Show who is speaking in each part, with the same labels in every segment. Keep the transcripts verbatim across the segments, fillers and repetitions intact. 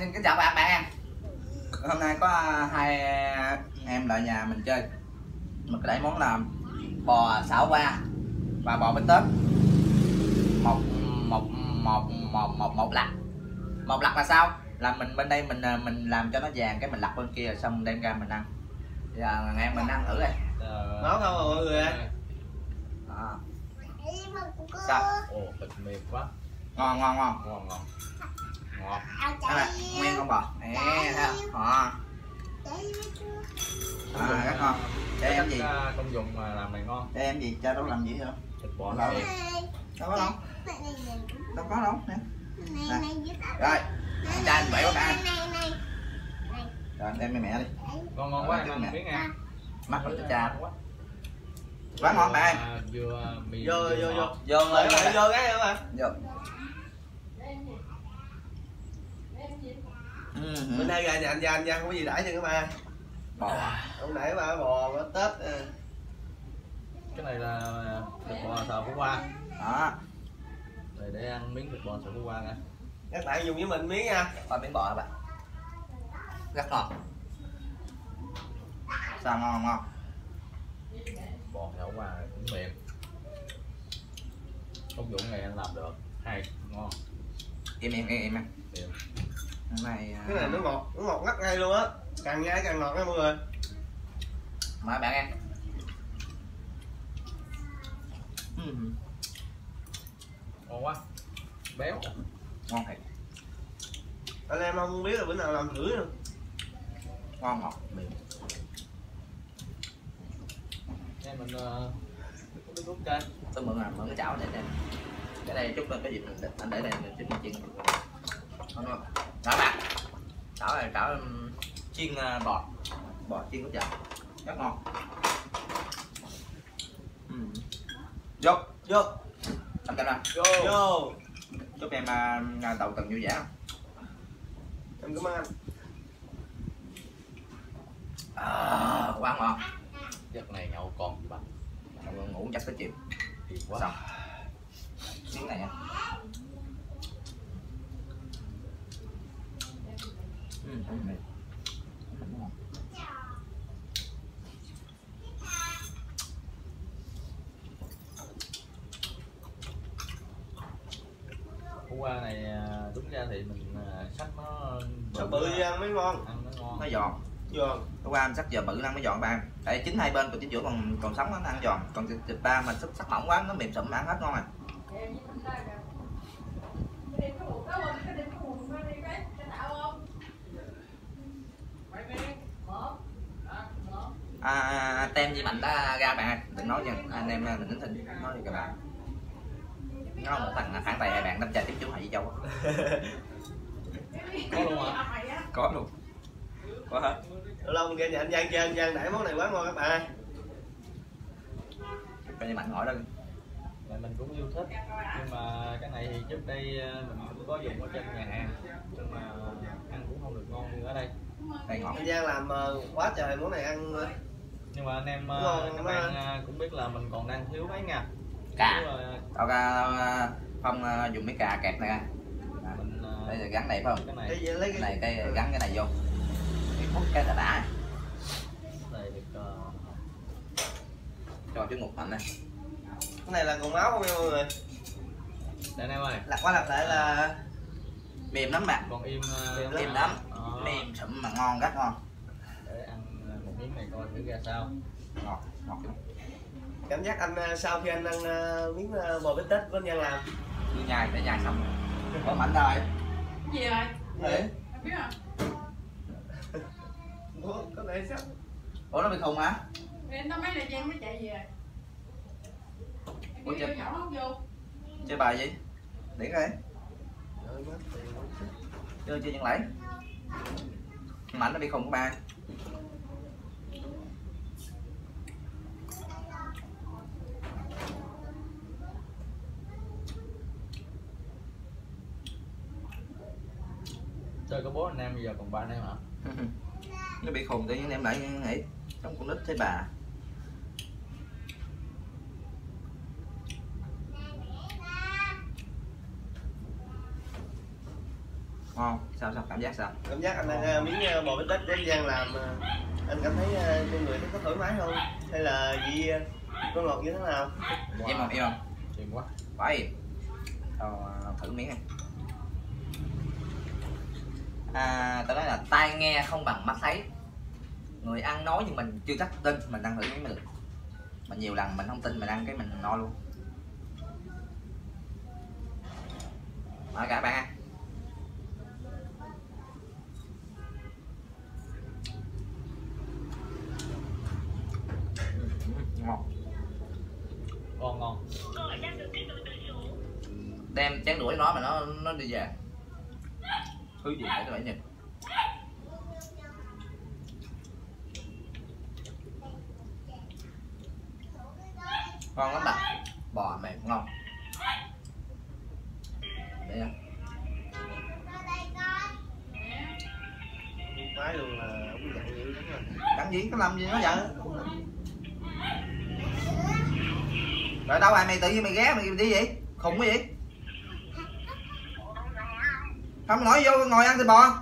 Speaker 1: Kính chào bạn bạn. Hôm nay có hai em lại nhà mình chơi. Mình để món là bò xảo qua và bò bít tết. Một một một một một một lặt. Một lặt là sao? Là mình bên đây mình mình làm cho nó vàng cái mình lặt bên kia xong đem ra mình ăn. Giờ anh em mình ăn thử đây.
Speaker 2: Ngon không mọi người ạ?
Speaker 1: À. Sao?
Speaker 3: Ồ, thịt mềm quá.
Speaker 1: Ngon ngon ngon.
Speaker 3: Ngon ngon. Ngọt.
Speaker 1: Đây này, nguyên con bò. Nè, thấy không? À. À, rất ngon. Để em gì?
Speaker 3: Công dụng mà làm này ngon.
Speaker 1: Để em gì? Cho nó làm gì không?
Speaker 3: Thịt bò nó mềm.
Speaker 1: Đâu có đâu. Đâu có đâu. Nè. Rồi. Cho anh bảy các bạn. Rồi đem mẹ mẹ đi.
Speaker 3: Ngon ngon quá em ăn miếng nha.
Speaker 1: Mắt nó cha quá. Quá ngon bạn.
Speaker 3: Vừa mì.
Speaker 2: Vô vô vô.
Speaker 1: Vô
Speaker 2: Lại lại vô cái nữa mà.
Speaker 1: Vô.
Speaker 2: Bữa nay ra nhà anh Giang, anh Giang không có gì đãi cho các ba.
Speaker 1: Bò.
Speaker 2: Ông nãy ba bò bữa Tết.
Speaker 3: Cái này là thịt bò xào khổ qua.
Speaker 1: Đó.
Speaker 3: Rồi để ăn miếng thịt bò xào khổ qua nè.
Speaker 2: Các bạn dùng với mình miếng nha.
Speaker 1: Coi miếng bò các bạn. Rất ngon. Sao ngon ngon.
Speaker 3: Bò xào khổ qua cũng mềm. Công dụng này anh làm được. Hay, ngon.
Speaker 1: Im im im im.
Speaker 3: Mềm.
Speaker 1: Hôm nay
Speaker 2: Cái này nó ngọt, nó ngọt ngắt ngay luôn á. Càng nhai càng ngọt nha mọi người.
Speaker 1: mời bạn ăn.
Speaker 3: Ngon quá. Béo.
Speaker 1: Ngon thiệt.
Speaker 2: Anh em không biết là bữa nào làm thử nữa.
Speaker 1: Ngon ngọt mềm.
Speaker 3: Em mình uh, rút chơi.
Speaker 1: Tôi mượn là mượn cái chảo để xem. Cái đây chút lên cái gì mình anh để đây mình chút mình chiên. Ngon không? Đó bạn. Chảo này chảo chiên bò. Bò chiên của chợ. Rất ngon. Uhm. Vô, vô. Anh cầm ra.
Speaker 2: Vô. Vô.
Speaker 1: Chúc em uh, đầu tuần vui vẻ.
Speaker 2: Em cảm ơn anh.
Speaker 1: À, quá ngon.
Speaker 3: Giấc này nhậu còn gì bằng.
Speaker 1: Ngủ, ngủ chắc tới chiều.
Speaker 3: Thì quá.
Speaker 1: Xong. Miếng này nha. Ừ, ừ, ừ.
Speaker 3: Khổ qua này đúng ra thì mình sắc nó
Speaker 2: Sao bự đi ăn mới ngon.
Speaker 3: ăn nó ngon.
Speaker 1: Nó giòn.
Speaker 2: Giòn.
Speaker 1: Hôm qua anh sắc giờ bự nó ăn mới giòn bạn. Tại chính hai bên còn chính giữa còn còn sống nó ăn giòn, còn thịt, thịt ba mà sắc, sắc mỏng quá nó mềm sụm ăn hết ngon à. À, tem gì mạnh đã ra bạn ơi, đừng nói nha, anh em mình tính thịnh nói đi các bạn. Nó một thằng phản tài hai bạn đâm trai tiếp chú Hải Di Châu.
Speaker 3: Có luôn hả?
Speaker 1: Có luôn. Có hết.
Speaker 2: Lâu lâu mình ra nhà anh Giang chơi, anh Giang đãi món này quá ngon các bạn.
Speaker 1: Coi như mạnh hỏi đó.
Speaker 3: Mà mình cũng yêu thích, nhưng mà cái này thì trước đây mình cũng có dùng ở trên nhà hàng, nhưng mà ăn cũng không được ngon như ở đây.
Speaker 1: Đây ngọt.
Speaker 2: Anh Giang làm quá trời món này ăn.
Speaker 3: Nhưng mà anh em
Speaker 2: ngon,
Speaker 3: các bạn cũng biết là mình còn đang thiếu mấy nha.
Speaker 1: Cà.
Speaker 3: Thiếu,
Speaker 1: Tao ra không dùng mấy cà kẹt này ra.
Speaker 3: mình
Speaker 1: Đây là gắn này phải không?
Speaker 3: cái này
Speaker 2: Cái gì lấy
Speaker 1: Cái này cái gắn cái này vô. Cái hút cái là đã.
Speaker 3: đây được uh...
Speaker 1: Cho trứng một mạnh này.
Speaker 2: cái này là còn máu không nha mọi người.
Speaker 3: Đây em ơi.
Speaker 2: Lặt qua lặt lại là
Speaker 1: Mềm lắm bạn.
Speaker 3: Còn im
Speaker 2: Mềm
Speaker 1: Mềm lắm.
Speaker 3: Đó.
Speaker 1: Mềm sụm mà ngon, rất ngon.
Speaker 3: Để ăn một miếng này coi thử ra sao.
Speaker 1: Ngọt, ngọt lắm.
Speaker 2: cảm giác anh sau khi anh ăn miếng bò bít tết của anh Giang làm.
Speaker 1: Cứ nhai để nhai xong. Có mạnh rồi.
Speaker 4: Gì rồi?
Speaker 1: Đấy.
Speaker 4: Em biết không?
Speaker 2: Ủa, có thể sao?
Speaker 1: Ủa nó bị khùng hả?
Speaker 4: Em nó mấy thời gian mới chạy về.
Speaker 1: Ủa
Speaker 4: Em
Speaker 1: chưa?
Speaker 4: kêu nhỏ nó không vô.
Speaker 1: Chơi bài gì? Điển đây. Chơi chơi chân lấy. Mạnh nó bị khùng của ba.
Speaker 3: Chơi có bố anh em bây giờ còn ba anh em hả?
Speaker 1: Nó bị khùng tự nhiên em lại nghĩ trong con nít thấy bà. Ngon. Sao sao cảm giác sao?
Speaker 2: Cảm giác anh ăn miếng uh, bò bít tết của anh Giang làm uh, anh cảm thấy uh, con người thấy có thoải mái không? Hay là vị uh, có ngọt như thế nào?
Speaker 3: Wow.
Speaker 1: Im không? Im không?
Speaker 3: Im quá.
Speaker 1: Quá im. Tao thử miếng này. À, tao nói là tai nghe không bằng mắt thấy. Người ăn nói nhưng mình chưa chắc tin, mình ăn thử miếng mới được. Mà nhiều lần mình không tin mình ăn cái mình no luôn. Mời cả bạn ăn. Ngon.
Speaker 3: Ngon ngon.
Speaker 1: Đem chén đũa nó mà nó nó đi về. Thứ gì để các bạn nhìn. Ngon lắm bạn. Bò mềm ngon. Đây nha.
Speaker 2: Máy luôn là ông dặn nhiều lắm rồi.
Speaker 1: Đặng gì có làm gì nó vậy? Rồi đâu ai mày tự nhiên mày ghé mày đi vậy? Khùng cái gì? Không nói vô ngồi ăn thịt bò.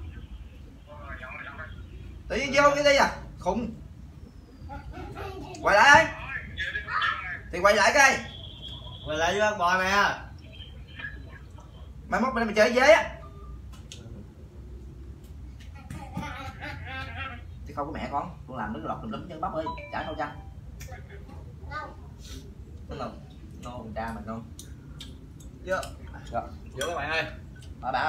Speaker 1: Tự nhiên vô cái đi à? Khùng. Quay lại đi. Thì quay lại cái.
Speaker 2: Quay lại với ăn bò nè.
Speaker 1: Mai mốt bên đây mày chơi dế á. Thì không có mẹ con, con làm nước lọt tùm lum chân bắp ơi, chả đâu chăng. Nó ngon, ngon cha mình ngon. Chưa. Rồi.
Speaker 3: Vô các bạn ơi.
Speaker 1: Mời bạn ơi.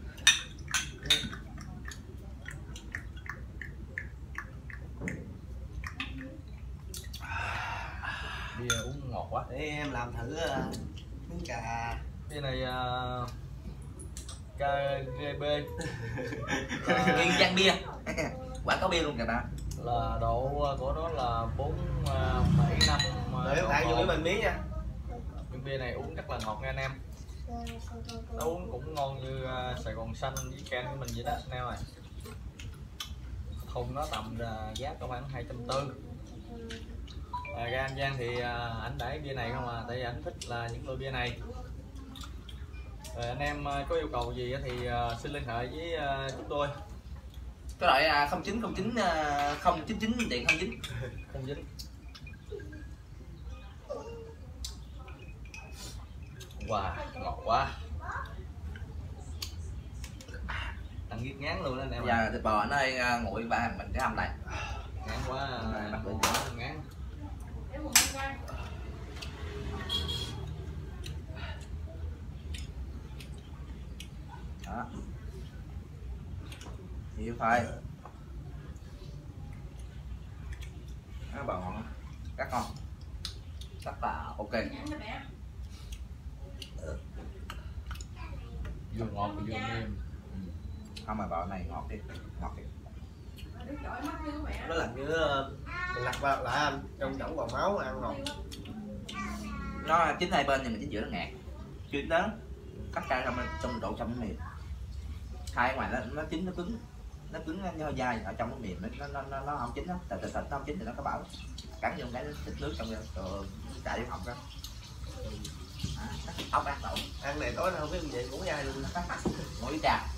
Speaker 3: Bia uống ngọt quá.
Speaker 2: Để em làm thử uh, miếng cà.
Speaker 3: Bia này uh, ca giê bê
Speaker 1: Nguyên trang bia. Quảng cáo bia luôn kìa bạn.
Speaker 3: là độ của nó là bốn bảy năm.
Speaker 2: Để bạn vô với mình miếng nha.
Speaker 3: Nhưng bia này uống rất là ngọt nha anh em. Nó uống cũng ngon như uh, Sài Gòn xanh với can của mình vậy đó anh em ơi. Thùng nó tầm uh, giá có khoảng hai trăm tư mươi. À, ra anh Giang thì uh, ảnh đẩy bia này không à, tại vì ảnh thích là những loại bia này. Rồi anh em uh, có yêu cầu gì thì uh, xin liên hệ với uh, chúng tôi.
Speaker 1: Cái loại không chín không chín không chín chín điện không dính.
Speaker 3: Không dính. Wow, ngọt quá. Ăn giết ngán luôn đó anh em.
Speaker 1: Giờ thịt bò nó hơi nguội ba mình sẽ hầm lại.
Speaker 3: Ngán quá,
Speaker 1: bắt
Speaker 3: ngán quá, ngán.
Speaker 1: Đó. Nhiều thôi. Nó bò ngon, rất ngon, rất là ok.
Speaker 3: Vừa ngọt vừa mềm.
Speaker 1: Không mà bò này ngọt đi, ngọt đi.
Speaker 2: Nó làm như mình lặt vào lại anh trong trọng bò máu ăn ngon.
Speaker 1: Nó chín hai bên nhưng mà chính giữa nó ngạt, chưa chín lớn, cắt ra xong trong độ trong nó mềm. Hai ngoài nó nó chín nó cứng, nó cứng nó hơi dai, ở trong nó mềm, nó nó nó, nó không chín đó, tại thịt nó không chín thì nó có bảo cắn vô cái thịt nước trong rồi chạy vô họng ra. Ốc ăn đậu.
Speaker 2: Ăn này tối nào không biết gì cũng dai luôn.
Speaker 1: Ngồi với trà.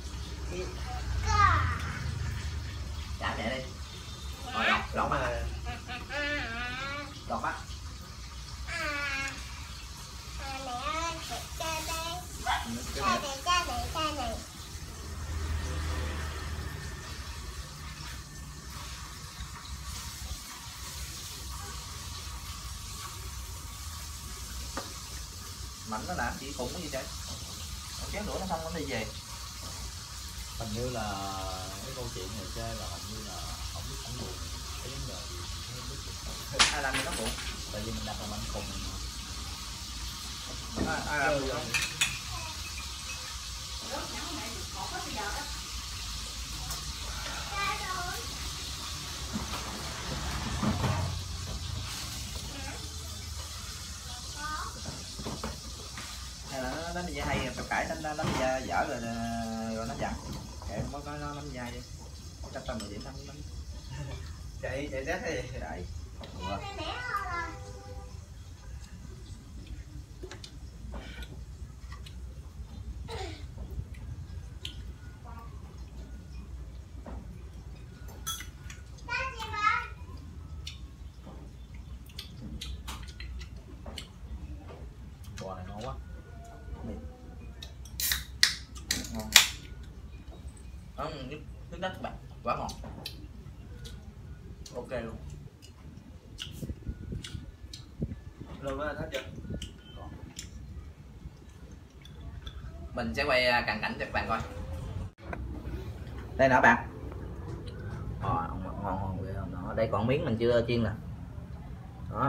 Speaker 1: Chả mẹ đi. Rồi lọc, lọc á. Lọc á. Mạnh nó làm chỉ khủng cái gì vậy? Một chén nữa nó xong nó đi về.
Speaker 3: Hình như là cái câu chuyện này chơi là hình như là không biết ảnh buồn cái vấn đề gì không biết.
Speaker 1: Ai làm gì nó buồn?
Speaker 3: Tại vì mình đặt là mình cùng
Speaker 1: Ai, ai làm gì đó? Hay là nó đánh dây hay, cải đánh đánh dây dở rồi rồi nó giận. Kệ nó nó nó đánh dây đi. Chắc tao mười điểm năm năm.
Speaker 2: Chạy chạy rét hay gì?
Speaker 1: Đấy. Ủa. Nó nước đất các bạn quá ngon, ok luôn.
Speaker 2: Luôn đó hết chưa?
Speaker 1: Mình sẽ quay cận cảnh cho các bạn coi. Đây nữa bạn. Ờ, ngon ngon ghê không đó. Đây còn miếng mình chưa chiên nè. Đó.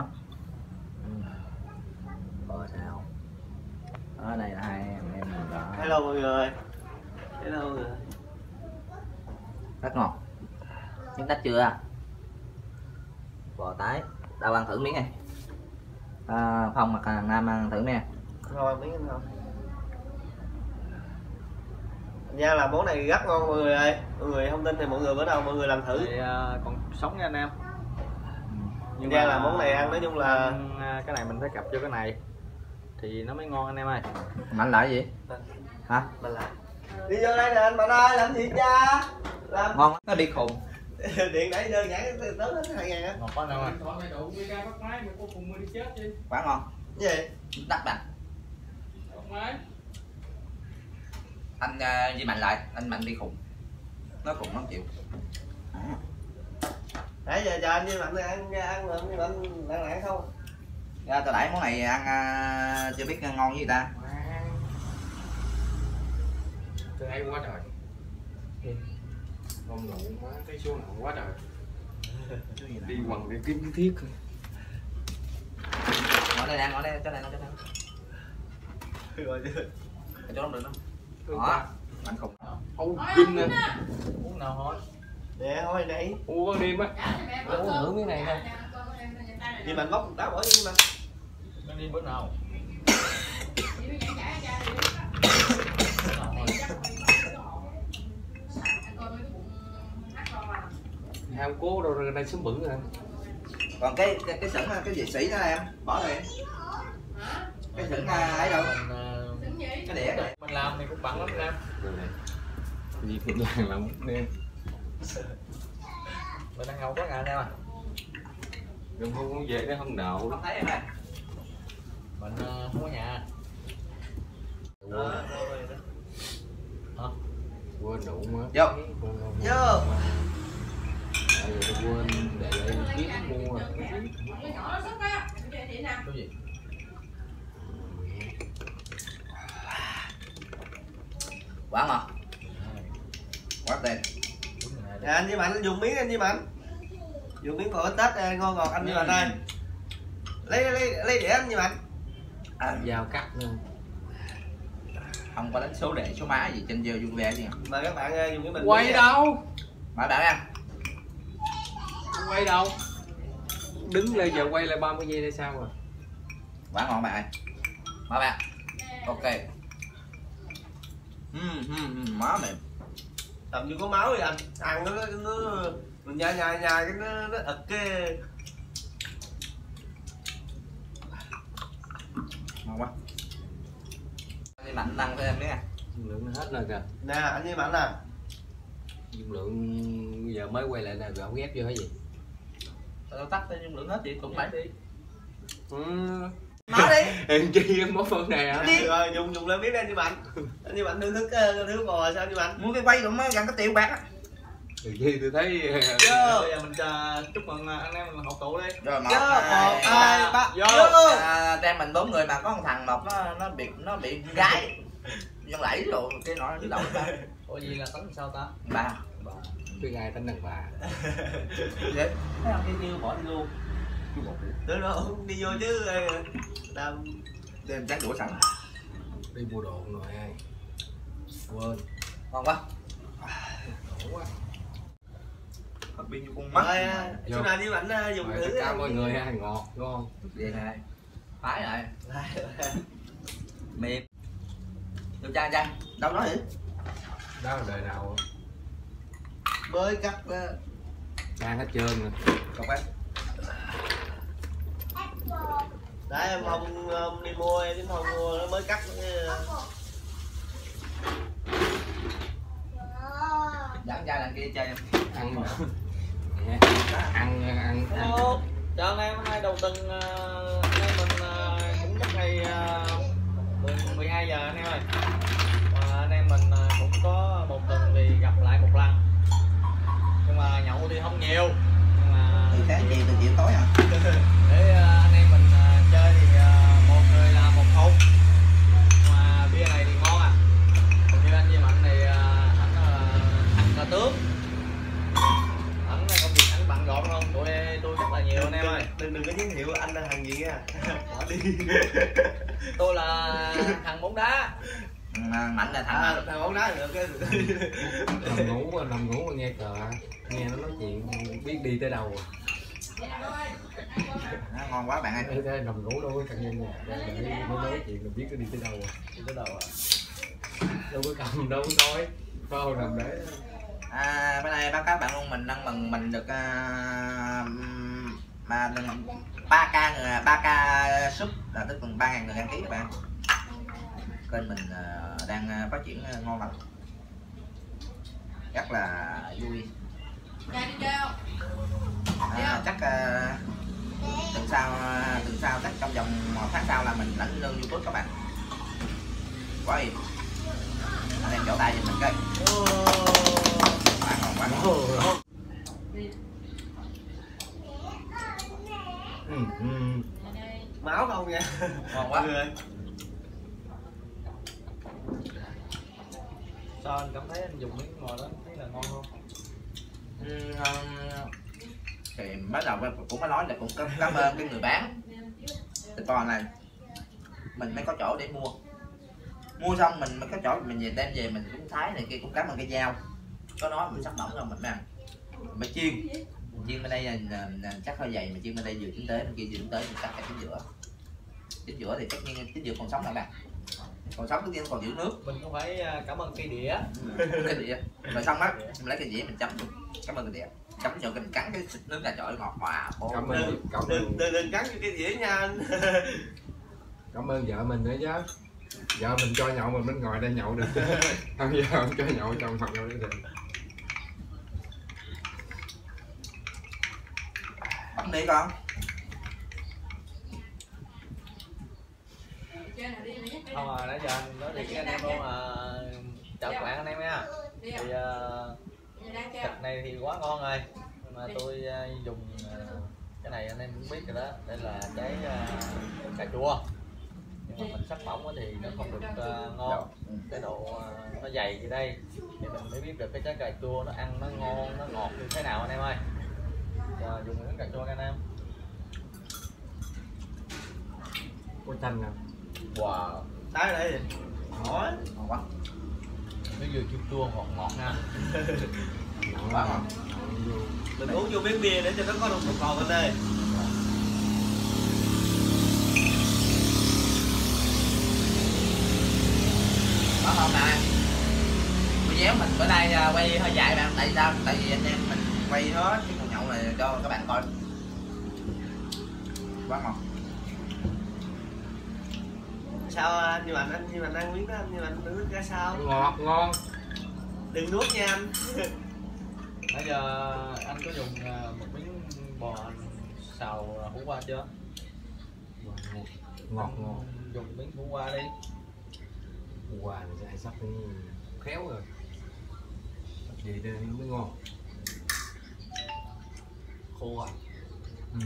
Speaker 1: Ờ sao. Đó đây là hai em em mình đó.
Speaker 2: Hello mọi người. Hello mọi người.
Speaker 1: Rất ngon. Miếng đất chưa? Bò tái. Đâu ăn thử miếng này. À, Phong hoặc là Nam ăn thử nè.
Speaker 2: Thôi miếng anh không. Nha làm món này rất ngon mọi người ơi. Mọi người không tin thì mọi người bữa nào mọi người làm thử.
Speaker 3: Thì, uh, còn sống nha anh em.
Speaker 2: Nhưng Nha làm món này ăn nói chung là
Speaker 3: uh, cái này mình phải cặp cho cái này thì nó mới ngon anh em ơi.
Speaker 1: Mạnh lại gì? Hả?
Speaker 2: Mình lại. Đi vô đây nè anh bạn ơi, làm gì cha? Làm
Speaker 1: Ngon nó đi khùng.
Speaker 2: điện nãy đơn giản tới hết hai ngàn á.
Speaker 3: Ngọt quá anh em ơi.
Speaker 4: Còn này đủ ra bắt máy mà cuối cùng mới đi chết chứ.
Speaker 1: Quá ngon.
Speaker 2: Cái gì?
Speaker 1: Đắt bạn.
Speaker 4: Bắt máy.
Speaker 1: Anh uh, với Mạnh lại, anh Mạnh đi khùng. Nó khùng nó chịu. À.
Speaker 2: Nãy giờ chờ anh với Mạnh ăn ăn ăn với Mạnh ăn lại không?
Speaker 1: Dạ, từ nãy món này ăn uh, chưa biết ngon gì ta.
Speaker 5: Tôi thấy quá trời. Ngon nụ má cái số nào quá trời. Đi quần để kiếm thiết.
Speaker 1: Ngồi đây nè, ngồi đây, cho này nó cho này.
Speaker 2: Rồi chứ.
Speaker 1: Ở chỗ không được đâu. Đó, Mạnh khùng.
Speaker 5: Ôi kinh nè.
Speaker 3: Uống nào thôi.
Speaker 2: Nè thôi nãy.
Speaker 5: Ủa con đêm á.
Speaker 4: Uống
Speaker 5: thử miếng này thôi.
Speaker 2: Vì Mạnh bóc đá bỏ đi mà.
Speaker 3: Nó đi bữa nào.
Speaker 5: Ham cố đâu ra đây sớm bự rồi.
Speaker 1: Còn cái cái cái sửng cái vị sĩ đó em, bỏ rồi. Cái sửng ấy đâu?
Speaker 3: Mình, uh,
Speaker 1: Cái đĩa này.
Speaker 3: mình làm thì cũng bận lắm anh em.
Speaker 5: Rồi này. Gì cũng làm làm nên.
Speaker 3: Mình đang ngầu quá ngà anh em à.
Speaker 5: Đừng không muốn về cái không đậu.
Speaker 1: Không thấy em ơi.
Speaker 3: Mình uh, không có nhà.
Speaker 2: Đó, thôi đó.
Speaker 3: Hả?
Speaker 5: Quên đủ má.
Speaker 1: Vô.
Speaker 2: Vô.
Speaker 5: Tại vì tôi quên để đây kiếm mua.
Speaker 4: Cái nhỏ nó sức á. Cái gì nè.
Speaker 3: Cái gì?
Speaker 1: Quá ngon. Quá tên.
Speaker 2: Dạ, anh với Mạnh anh dùng miếng anh với Mạnh. Dùng miếng bò bít tết đây, ngon ngọt anh với Mạnh ơi. Lấy lấy lấy đĩa anh với Mạnh.
Speaker 1: À,
Speaker 5: Dao cắt nữa.
Speaker 1: không có đánh số đề số má gì trên giờ vui vẻ gì.
Speaker 2: Mời các bạn dùng cái mình.
Speaker 5: Quay đâu?
Speaker 1: Mời bạn ăn.
Speaker 5: Quay đâu? Đứng lên giờ quay lại ba mươi giây đây sao rồi?
Speaker 1: Quá ngon bạn ơi. Mời bạn. Ok. Ừm ừm má mềm.
Speaker 2: Tầm như có máu vậy anh. Ăn nó nó mình nhai nhai nhai cái nó nó ực cái.
Speaker 1: Ngon quá. Đi Mạnh ăn cho em nữa nha.
Speaker 5: Dung lượng nó hết rồi kìa.
Speaker 2: Nè anh với Mạnh nè.
Speaker 5: Dung lượng bây giờ mới quay lại nè, rồi không ghép vô cái gì?
Speaker 1: Tao tắt tới dung lượng hết chị cũng phải đi.
Speaker 5: Ừ.
Speaker 1: Nói đi.
Speaker 5: Em chi món phần này hả?
Speaker 2: Rồi dùng dùng lên biết anh với Mạnh. Anh với Mạnh thưởng thức thứ bò sao anh với Mạnh?
Speaker 1: Muốn cái quay rồi mới gần cái triệu bạc á.
Speaker 5: Từ chi tôi thấy
Speaker 2: Vô.
Speaker 3: Bây giờ mình uh, chúc mừng anh em mình hậu tụ đi.
Speaker 1: Rồi một,
Speaker 2: Vô, một, hai, ba,
Speaker 3: vô.
Speaker 2: vô.
Speaker 1: À, tem mình bốn người mà có một thằng một nó nó bị nó bị gái dân lẫy rồi cái nó đi đầu ba.
Speaker 3: Ủa gì là tính sao ta?
Speaker 1: Ba.
Speaker 5: cái gai tính đàn bà.
Speaker 1: Vậy thấy không, cái nhiêu bỏ đi luôn.
Speaker 2: Đứa nó đi vô chứ làm
Speaker 1: Đem chén đũa sẵn.
Speaker 5: Đi mua đồ rồi ai quên.
Speaker 1: Ngon quá.
Speaker 5: Đổ quá.
Speaker 1: Thật pin như con mắt.
Speaker 2: rồi chỗ nào với Mạnh dùng
Speaker 5: Rồi,
Speaker 2: thử.
Speaker 5: tất cả mọi người ha, ngọt ngon.
Speaker 1: Vậy này. Phái lại. Mềm. Vô chan chan. Đâu nói vậy?
Speaker 5: Đó là đời nào
Speaker 2: Mới cắt
Speaker 5: đang hết trơn rồi.
Speaker 1: Không phải.
Speaker 2: đấy em không, không đi mua chứ không mua nó mới cắt.
Speaker 1: Dẫn ra đằng kia chơi em.
Speaker 5: Ăn mà. Nè, ăn ăn ăn.
Speaker 3: Hello. Chào anh em, hôm nay đầu tuần uh, anh em mình uh, cũng chắc ngày uh, mười hai giờ anh em ơi. Và anh em mình uh, cũng có một tuần thì gặp lại một không nhiều nhưng mà
Speaker 1: Từ sáng chiều từ chiều tối à?
Speaker 3: để uh, anh em mình uh, chơi thì uh, một người là một thùng, mà bia này thì ngon à. Còn như anh Duy Mạnh thì uh, ảnh uh, ăn cà tướng, ảnh công việc ảnh bận rộn không, tụi tôi rất là nhiều anh em ơi.
Speaker 2: Đừng đừng có giới thiệu anh là thằng gì nha. Bỏ đi.
Speaker 3: Tôi là thằng bóng đá.
Speaker 1: Mạnh là thằng
Speaker 2: À, thằng bóng đá được cái.
Speaker 5: Nằm ngủ nằm ngủ mà nghe cờ, nghe nó nói chuyện biết đi tới đâu.
Speaker 1: à, ngon quá bạn ơi.
Speaker 5: Thế thế nằm ngủ đâu có thằng nhân nhà để mới nói chuyện là biết nó đi tới đâu.
Speaker 3: Đi tới đâu à?
Speaker 5: Đâu có cầm đâu có nói, bao nằm đấy.
Speaker 1: À, bữa nay báo cáo bạn luôn, mình đang mừng mình được uh, mà ba k ba k sub là tức là ba ngàn người đăng ký các bạn. Kênh mình uh, đang uh, phát triển uh, ngon lành, rất là vui. À, chắc uh, tuần sau uh, tuần sau chắc trong vòng một tháng sau là mình lãnh lương YouTube các bạn. Quá hiền, anh em vỗ tay giùm mình cái. Quá ngon, quá ngon.
Speaker 5: Ừ, ừ.
Speaker 2: Máu không nha.
Speaker 1: Ngon quá.
Speaker 2: Người.
Speaker 3: Sao anh cảm thấy anh dùng miếng ngồi đó thấy là ngon không?
Speaker 1: Ừ, thì bắt đầu cũng mới nói là cũng cảm ơn cái người bán thịt bò này, mình mới có chỗ để mua, mua xong mình mới có chỗ mình về đem về mình cũng thái này kia, cũng cảm ơn cái dao có nó mình sắc mỏng rồi mình mới ăn. Mình mới chiên mình chiên bên đây là, là, là chắc hơi dày, mà chiên bên đây vừa chín tế bên kia vừa chín tế, mình cắt cả chính giữa. Chính giữa thì tất nhiên chính giữa còn sống các bạn, còn sống tất nhiên còn giữ nước.
Speaker 3: Mình cũng phải cảm ơn cây đĩa.
Speaker 1: Cái đĩa rồi xong á mình lấy cái dĩa mình chấm luôn, cảm ơn cái đĩa chấm vô cái mình cắn cái xịt nước là trời ngọt hòa.
Speaker 5: Cảm ơn, cảm
Speaker 2: Đừng
Speaker 5: ơn,
Speaker 2: đừng đừng cắn vô cái dĩa nha anh.
Speaker 5: cảm ơn vợ mình nữa chứ. Vợ mình cho nhậu mình mới ngồi đây nhậu được chứ. Không giờ không cho nhậu trong phòng đâu được.
Speaker 1: Bấm đi con.
Speaker 3: Không à, nãy giờ anh nói thiệt với anh em luôn à, chào các bạn anh em nha. Thì uh, thịt này thì quá ngon rồi, nhưng mà tôi uh, dùng uh, cái này anh em cũng biết rồi đó, đây là cái uh, cà chua, nhưng mà mình sắc mỏng thì nó không được uh, ngon, cái độ uh, nó dày như đây thì mình mới biết được cái trái cà chua nó ăn nó ngon nó ngọt như thế nào anh em ơi. Giờ dùng miếng cà chua nha anh em.
Speaker 5: Có chanh nè.
Speaker 3: Wow,
Speaker 2: Tái đây gì? Hỏi.
Speaker 1: Ngon quá.
Speaker 3: nó vừa chua chua ngọt ngọt nha.
Speaker 1: Quá ngon.
Speaker 2: Mình uống vô miếng bia để cho nó có nồng cồn anh ơi.
Speaker 1: Quá ngon nè. Video mình bữa nay quay hơi dài bạn, tại sao? Tại vì anh em mình quay hết cái con nhậu này cho các bạn coi. Quá ngon.
Speaker 2: Sao anh như bạn anh như bạn ăn miếng đó anh như bạn nước ra sao?
Speaker 5: Ngọt ngon.
Speaker 2: Đừng nuốt nha anh.
Speaker 3: Bây giờ anh có dùng một miếng bò xào hủ qua chưa?
Speaker 5: Ngọt ngon.
Speaker 3: Dùng miếng hủ qua đi.
Speaker 5: Quà này sẽ sắp khéo rồi. Vậy đây nó mới ngon.
Speaker 3: Khô à?
Speaker 5: Ừ.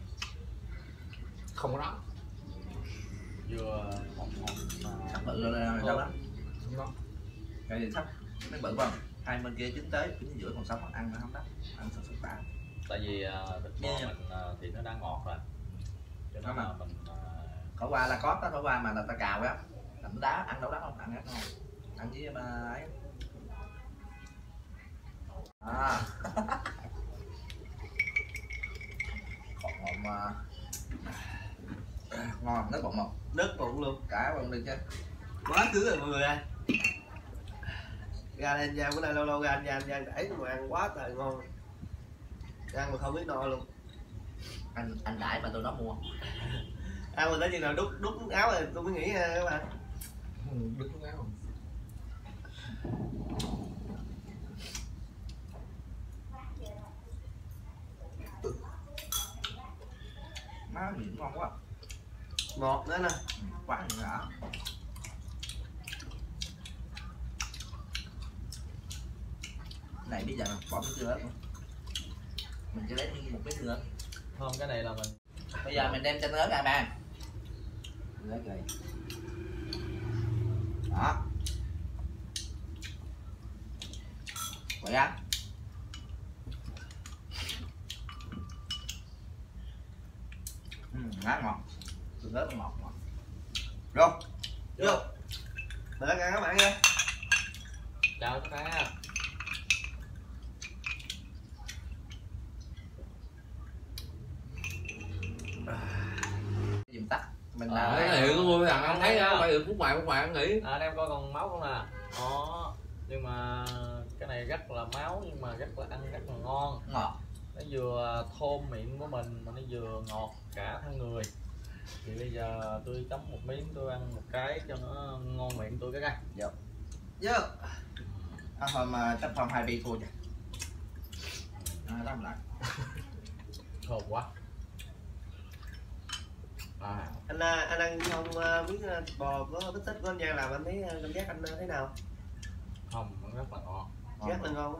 Speaker 5: Không có đó.
Speaker 3: Vừa ngọt ngọt mà
Speaker 1: Sắp bự rồi đâu đó.
Speaker 5: Không có.
Speaker 1: Cái gì sắp nó bự không? Hai bên kia chín tới, chín giữa còn sống ăn nó không đó. Ăn sắp sắp bả.
Speaker 3: tại vì uh, thịt bò mình uh, thì nó đã ngọt rồi, cho nên là mình uh...
Speaker 1: Khổ qua là có, khổ qua mà là ta cào á. Làm đá ăn đâu đó không? Ăn rất ngon. Ăn với mà ấy. À. Còn một mà ngon, nước bụng không?
Speaker 2: Nước bụng luôn.
Speaker 1: Cả bụng đi chứ.
Speaker 2: Quá thứ rồi mọi người ơi. Ra đây An Giang bữa nay lâu lâu ra An Giang, An Giang đẩy mà ăn quá trời ngon. Ăn mà không biết no luôn.
Speaker 1: Anh anh đãi mà tôi nó mua.
Speaker 2: Ăn mà tới chừng nào đút đút áo rồi tôi mới nghĩ nha các bạn.
Speaker 5: Đứt áo không?
Speaker 1: Má gì ngon quá.
Speaker 2: Ngọt nữa nè.
Speaker 1: Quá đã. Này bây giờ bỏ cái chưa hết luôn. mình chỉ lấy một miếng nữa.
Speaker 3: Không, cái này là mình
Speaker 1: Bây giờ mình đem chanh ớt ra bạn. Lấy rồi. Đó. Vậy á. Ừ, ngát ngọt. Tương ớt ngọt ngọt. Rồi.
Speaker 2: Vô. Để ăn các bạn nha.
Speaker 3: chào tất cả.
Speaker 1: Dùm tắt. Mình
Speaker 5: Ờ,
Speaker 1: đã
Speaker 5: cái hiệu của tôi thằng không thấy đâu, phải được phút ngoài phút ngoài ăn nghỉ.
Speaker 3: À, anh em coi còn máu không nè. Đó, nhưng mà cái này rất là máu nhưng mà rất là ăn rất là ngon.
Speaker 1: ngọt.
Speaker 3: Nó vừa thơm miệng của mình mà nó vừa ngọt cả thân người. Thì bây giờ tôi chấm một miếng, tôi ăn một cái cho nó ngon miệng tôi cái coi.
Speaker 1: Dạ.
Speaker 2: Vô.
Speaker 1: À, hôm uh, chắc hôm hai bi thua chứ. À, làm lại.
Speaker 3: Thơm quá. À,
Speaker 2: Anh anh ăn không uh, miếng uh, bò có bít tết của anh Giang làm anh thấy uh, cảm giác anh uh, thế nào?
Speaker 3: không, nó rất là ngon.
Speaker 2: Rất là ngon.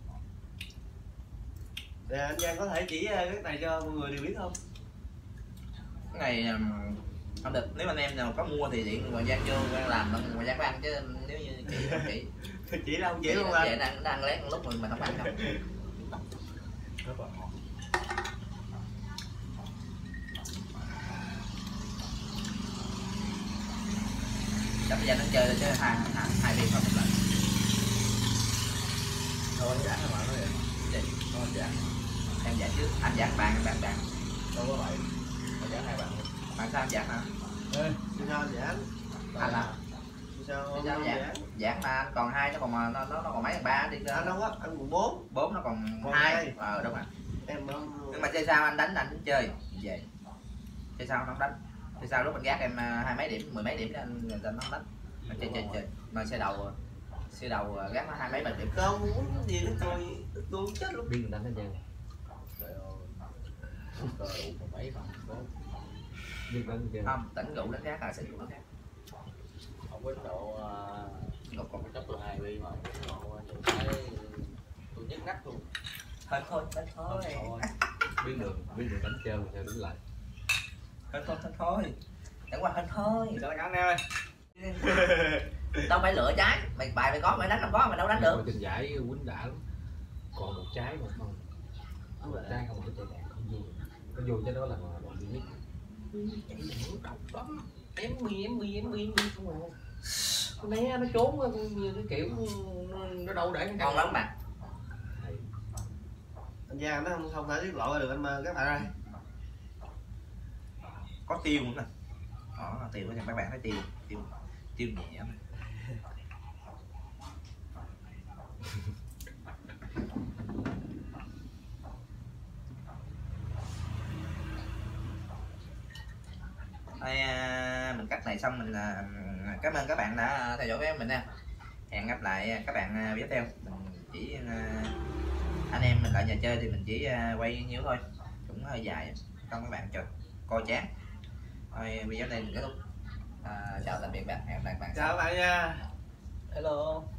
Speaker 2: Thì anh Giang có thể chỉ uh, cái này cho mọi người đều biết không?
Speaker 1: Cái này um, không được, nếu anh em nào có mua thì điện ngoài Giang vô làm ngoài Giang có ăn, chứ nếu như chị không chị
Speaker 2: Chỉ đâu chỉ không
Speaker 1: chị
Speaker 2: anh?
Speaker 1: đang đang lét lúc mình mình không ăn đâu.
Speaker 3: Rất là ngon.
Speaker 1: Chắc bây giờ nó chơi chứ hai hai hai đi không một lần.
Speaker 3: Thôi anh giảng các bạn nói vậy.
Speaker 1: Gì? Thôi dạ. Em dạ trước, anh dạ bạn bạn bạn.
Speaker 3: Đâu có vậy. Anh giảng hai bạn luôn.
Speaker 1: Bạn sao anh dạ hả?
Speaker 3: Ê,
Speaker 2: Vì sao anh giảng?
Speaker 1: Anh à?
Speaker 2: Vì sao
Speaker 1: Bây
Speaker 2: anh
Speaker 1: giờ anh dạ.
Speaker 2: giảng?
Speaker 1: Dạ mà anh còn hai, nó còn mà nó nó, nó còn mấy thằng ba đi
Speaker 2: Anh đâu có, anh còn bốn.
Speaker 1: bốn nó còn
Speaker 2: Còn
Speaker 1: hai.
Speaker 2: hai.
Speaker 1: Ờ đúng rồi.
Speaker 2: Em
Speaker 1: Nhưng mà chơi sao anh đánh anh cũng chơi về. Chơi sao anh không đánh. Chơi sao lúc mình gác em hai mấy điểm, mười mấy điểm đó anh người ta nó không đánh. Mà chơi chơi chơi. Mà xe đầu xe đầu gác nó hai mấy ba điểm.
Speaker 2: không muốn gì nữa tôi tôi chết luôn.
Speaker 5: Biết mình đánh anh Giang.
Speaker 3: trời ơi. Cờ đủ một mấy phần.
Speaker 5: Biết đánh anh Giang.
Speaker 1: Không, tỉnh rượu đánh gác là sẽ rượu đánh gác.
Speaker 3: Không có độ
Speaker 1: Ngọc còn
Speaker 3: chấp tôi hai bi mà độ những cái tôi nhức nách luôn.
Speaker 1: thôi thôi thôi thôi.
Speaker 3: Thôi.
Speaker 5: Biết đường, biết đường đánh chơi thì sao đứng lại.
Speaker 1: Thôi thôi thôi thôi. Chẳng qua thôi thôi.
Speaker 3: Chào tất cả anh em ơi.
Speaker 1: Đâu phải lựa trái, mày bài mày có mày đánh không có mày đâu đánh được.
Speaker 5: Trên giải quýnh đã lắm. Còn một trái mà không. Một trái không phải chơi đạn không vui. Nó vui cái đó là bọn duy nhất. Chạy nữa độc lắm. Em bi em bi em bi em bi không à. Con né nó trốn như cái kiểu nó đâu để cái
Speaker 1: Ngon lắm bạn.
Speaker 2: Anh Giang nó không không thể tiết lộ ra được anh mà các bạn ơi.
Speaker 1: Có tiêu nữa nè. Đó, tiêu cho các bạn thấy tiêu, tiêu tiêu nhẹ mà. Thôi mình cắt này xong mình cảm ơn các bạn đã theo dõi với mình nha. Hẹn gặp lại các bạn video tiếp theo. Mình chỉ anh em mình lại nhà chơi thì mình chỉ quay nhiêu thôi, cũng hơi dài không các bạn chờ coi chán. Thôi video này mình kết thúc. À, chào tạm biệt bạn, hẹn gặp lại các bạn.
Speaker 2: Chào các bạn nha.
Speaker 3: Hello.